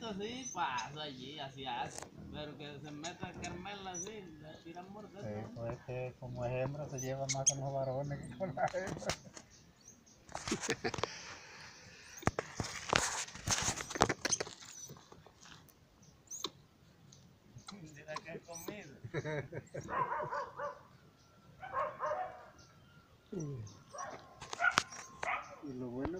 así, pasa allí, así hace. Pero que se meta a Carmela así, le tiran morder. Sí, pues es que como es hembra se lleva más con los varones que con las hembras. Mira que es comida. Y lo bueno